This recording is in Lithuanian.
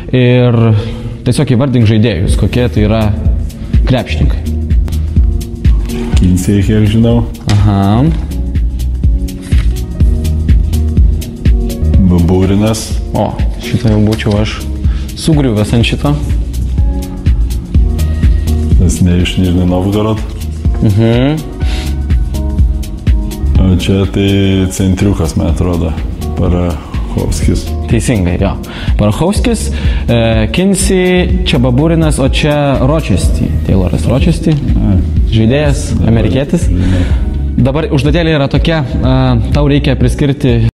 ir tiesiog įvardink žaidėjus, kokie tai yra krepšininkai. Kinsey, kiek žinau. Aha. Baburinas. O, šitą jau būčiau aš sugriuvęs ant šito. Tas ne iš Nižnij Novgorod. O čia tai centriukas, man atrodo, Parachovskis. Teisingai, jo. Parachovskis, Kinsey, čia Baburinas, o čia Rochester. Tayloras Rochester, žaidėjas, amerikietis. Dabar užduotėlė yra tokia, tau reikia priskirti